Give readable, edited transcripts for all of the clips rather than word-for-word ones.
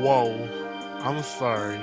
Whoa. I'm sorry.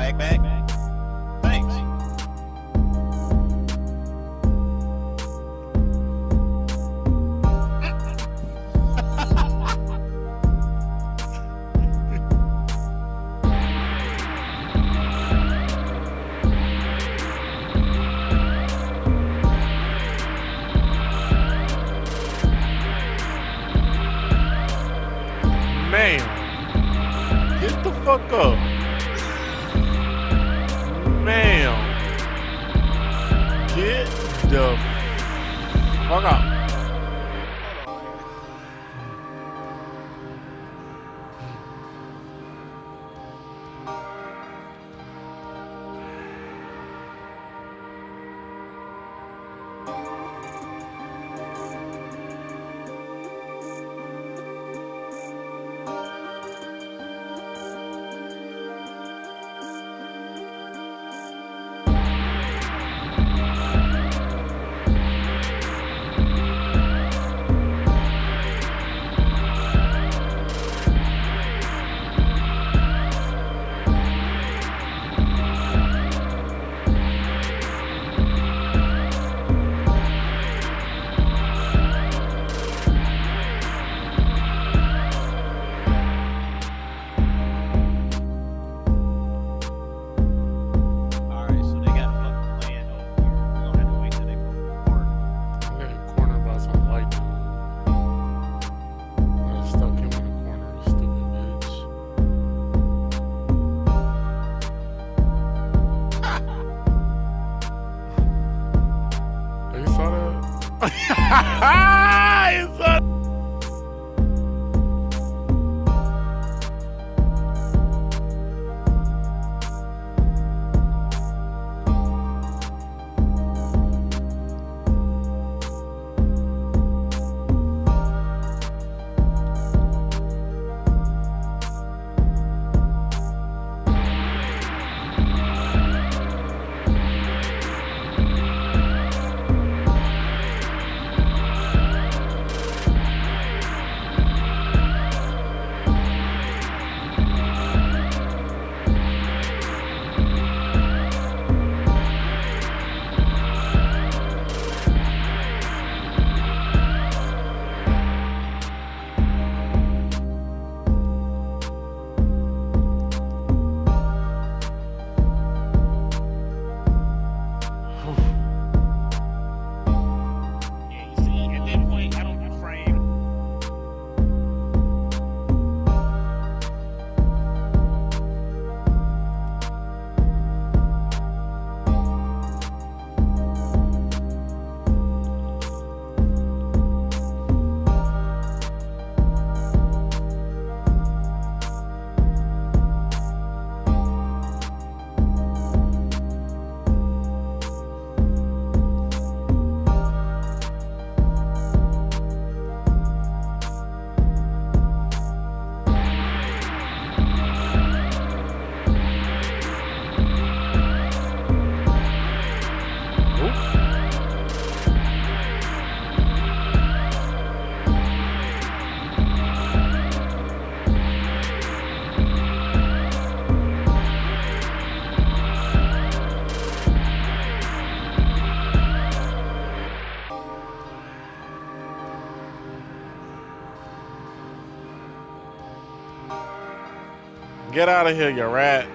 swag back. Thanks. Ma'am, get the fuck up. Ma'am, get the fuck up. Get out of here, you rat.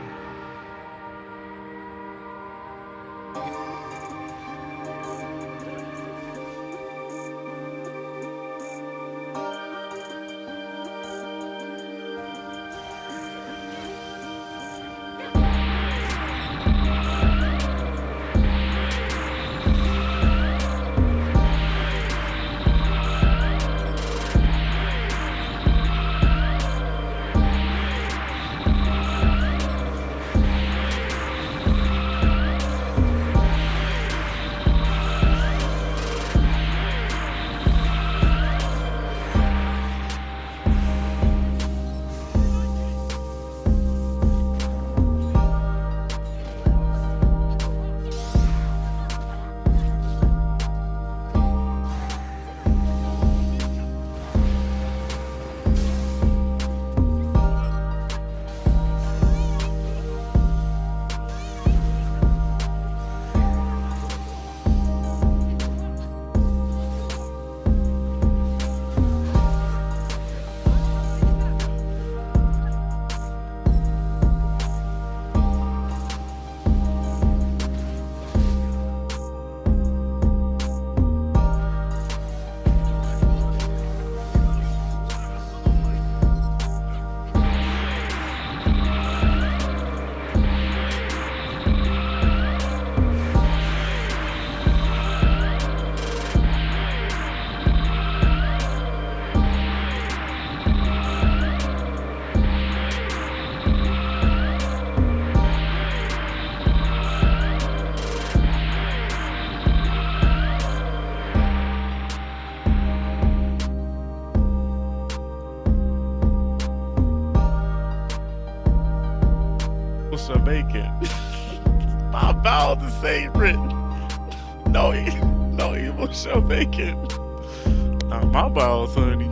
What's up, bacon? My bowels is sacred. No, no evil shall bacon. My bowels, honey.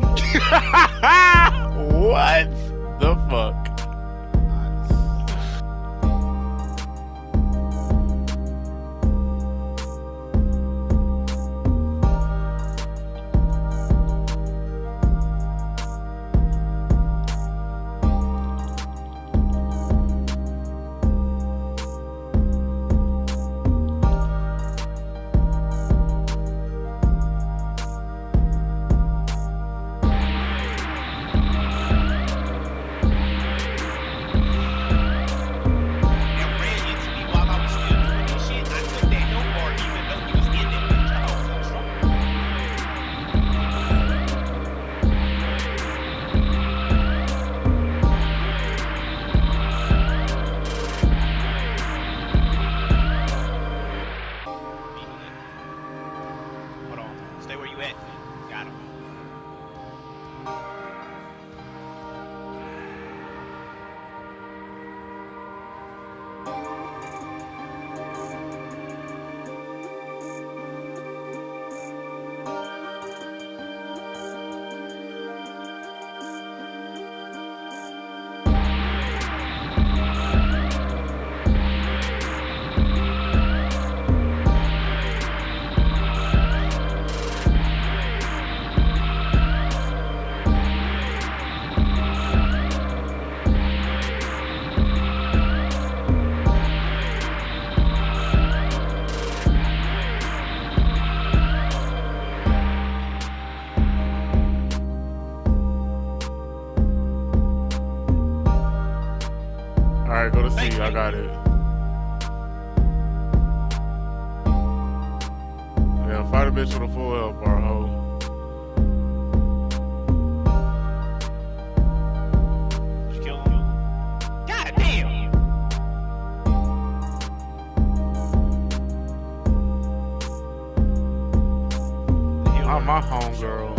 What the fuck? Alright, go to C. I got it. Yeah, fight a bitch with a full health bar, ho. Just kill him. God damn! I'm my homegirl.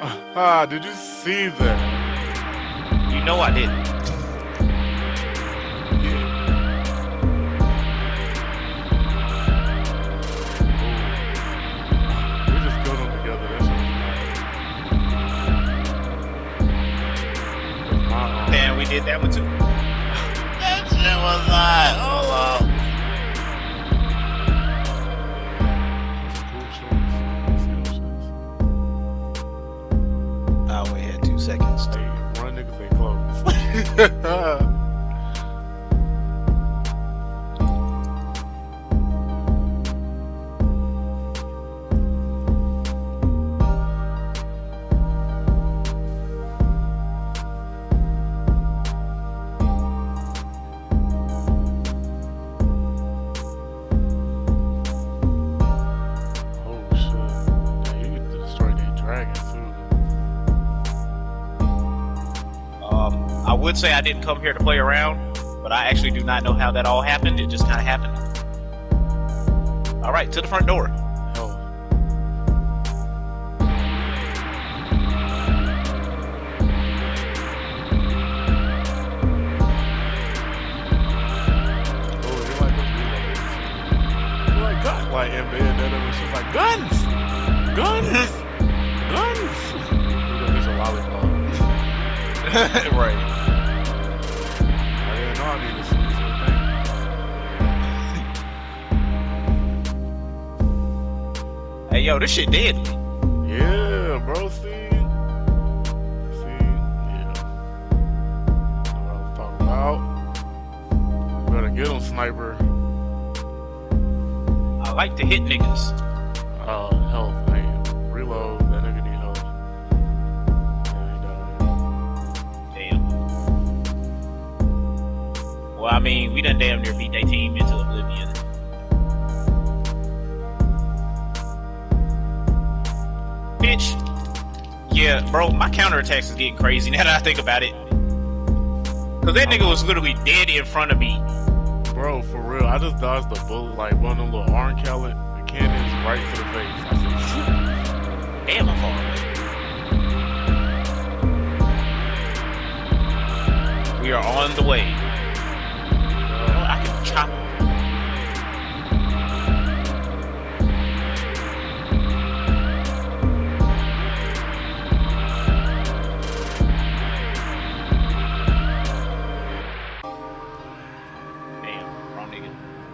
Ah, did you see that? You know I didn't. We just killed them together. That shit was nice. Damn, we did that one too. That shit was nice. Hold on. Oh, we had 2 seconds. Hey, run niggas ain't close. I would say I didn't come here to play around, but I actually do not know how that all happened. It just kind of happened. All right, to the front door. Like in bed, then it was just like guns. There's a lollipop. Right. I didn't know I needed to see Hey, yo, this shit deadly. Yeah, bro. See, yeah. Know what I was talking about. Better get him, sniper. I like to hit niggas. Health, man. Reload. That nigga need help. Damn. Well, I mean, we done damn near beat that team into oblivion. Bitch. Yeah, bro, my counterattacks is getting crazy now that I think about it. Cause that nigga was literally dead in front of me. Bro, for real, I just dodged the bullet, like one of them little arm cannons right to the face. I said, shoot. Damn, I'm far away. We are on the way. I can chop. Damn, wrong nigga.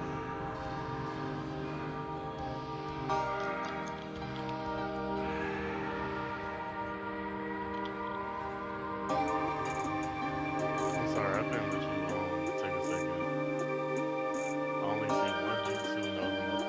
I'm sorry, I've been with you long. Take a second. I only see one juice who knows enough.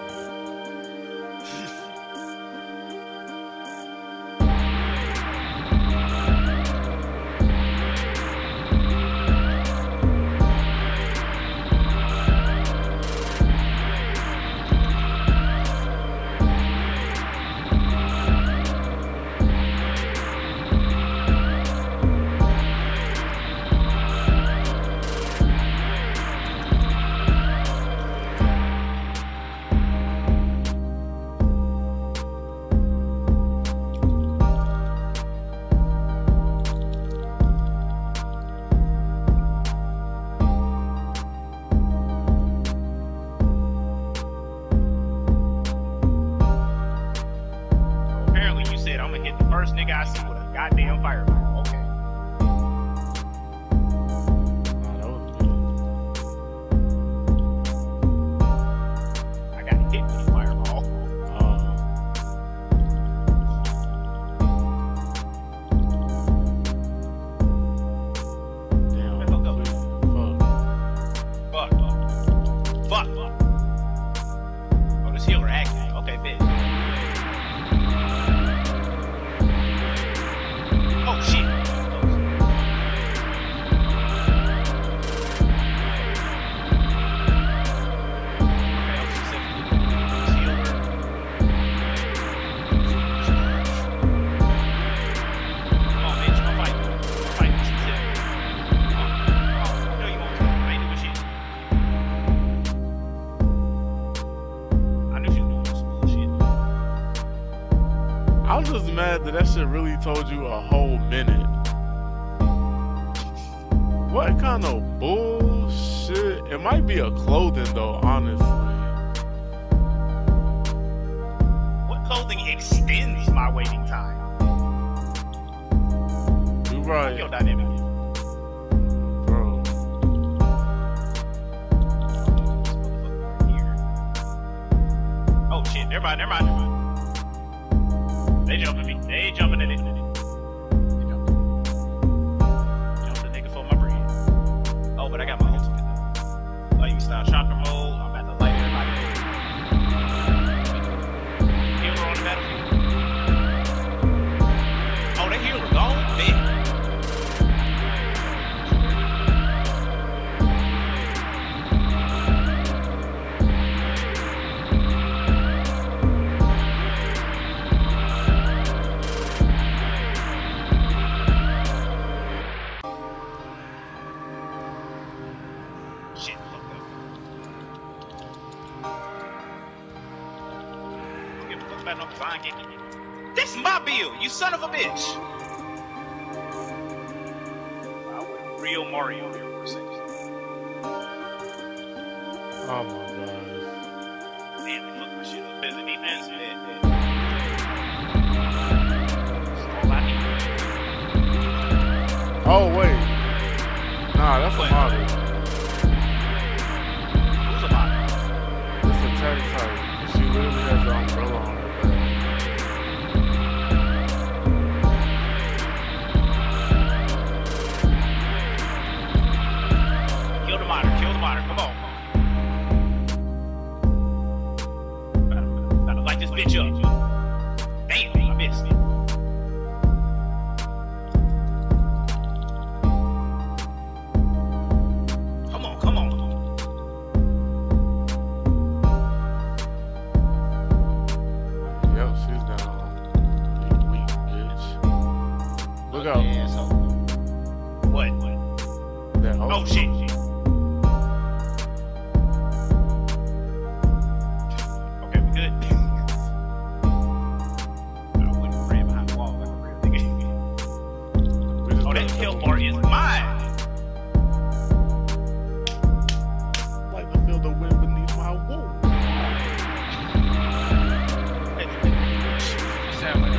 Apparently, you said I'm gonna hit the first nigga I see with a goddamn fireball. Okay. Nah, that was good. I got hit with a fireball. Damn. Fuck. Oh, this healer acting. Okay, bitch. Oh shit. I knew she was doing some bullshit. I'm just mad that shit really told you a whole minute. What kind of bullshit? It might be a clothing though, honestly. What clothing extends my waiting time? You right. Your dynamic. Bro. Oh shit, never mind. They jumping me. They jumping in it. They jumping. Jump the nigga for my bread. Oh, but I got my ultimate though. Like, you start shocker mode. I'm about to light everybody. Healer on the battlefield. Oh, that healer gone? Man. Shit, fuck up. Don't give a fuck about no fine game. This is my bill, you son of a bitch! I went real Mario here for a second. Oh my god. Damn, they fucked my shit up. There's a defense, man. That's all I need. Oh wait. Nah, that's What? a model. Who's a model? It's a tag type. She literally has the umbrella on her back. Kill the monitor, come on. Gotta light this bitch up. Damn, I missed it. Come on. Yep, she's down. Weak bitch. Look out. Yeah, so. What? That hoe. Oh shit. Okay, we good. I wouldn't have ran behind the wall like a real nigga. We just Oh, that got kill double- bar is mine. Like to feel the wind beneath my womb. You sound like a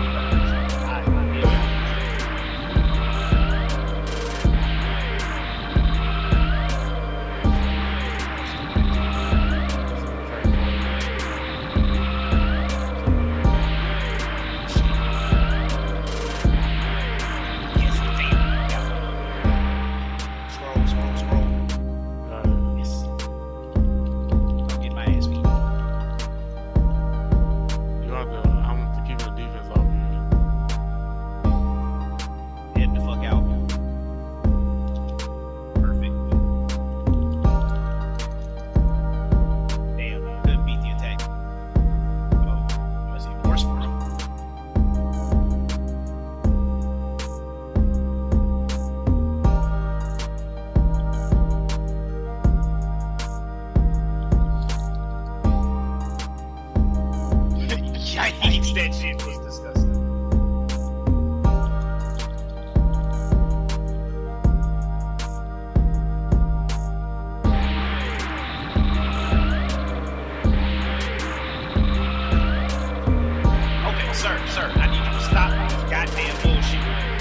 that shit was disgusting. Okay, sir, I need you to stop this goddamn bullshit.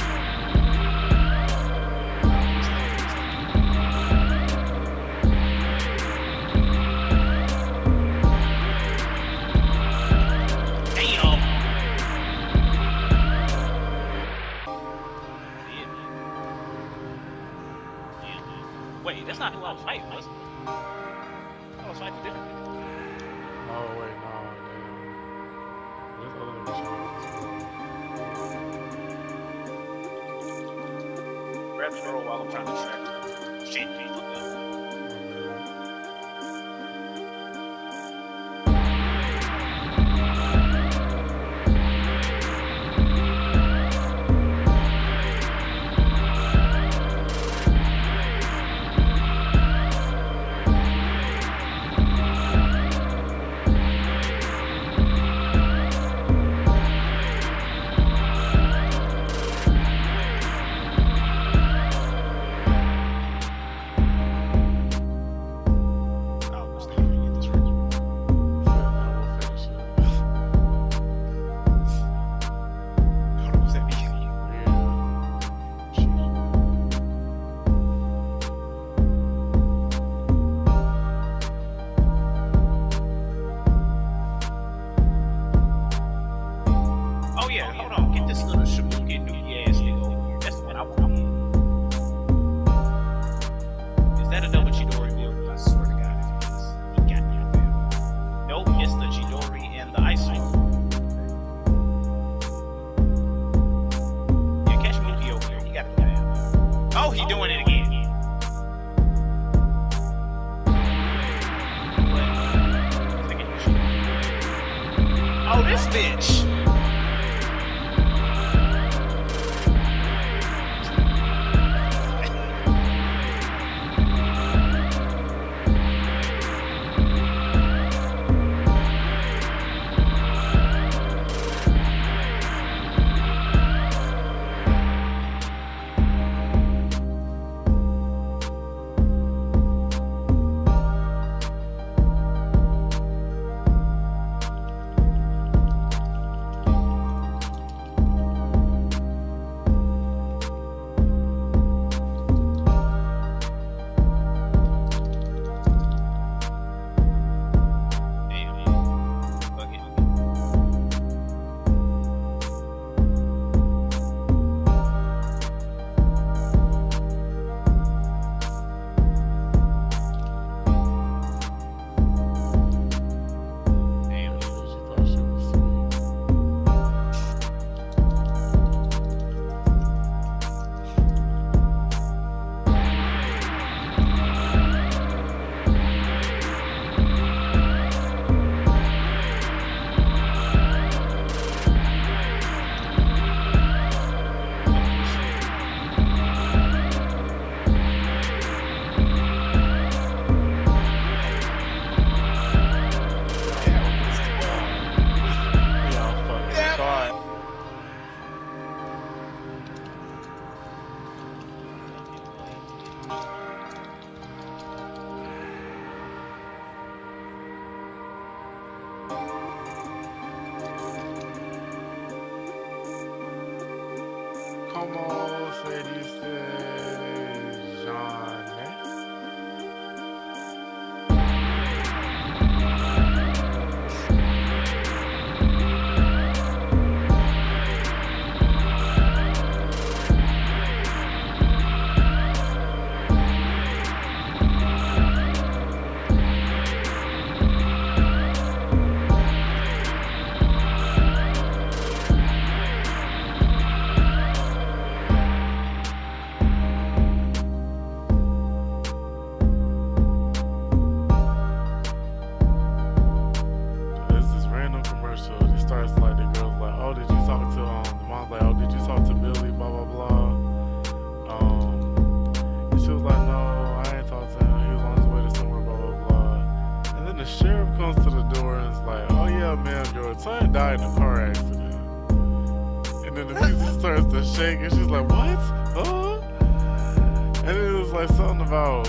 Wait, that's not who I was fighting, was it? I was fighting different people. Oh wait, no, damn. There's other missions. Grab the scroll while I'm trying to distract her. Shit, please look up. this bitch. Como se dice Jean? Died in a car accident. And then the music starts to shake and she's like, what? And it was like something about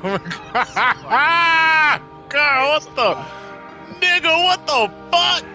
God, what the nigga? What the fuck?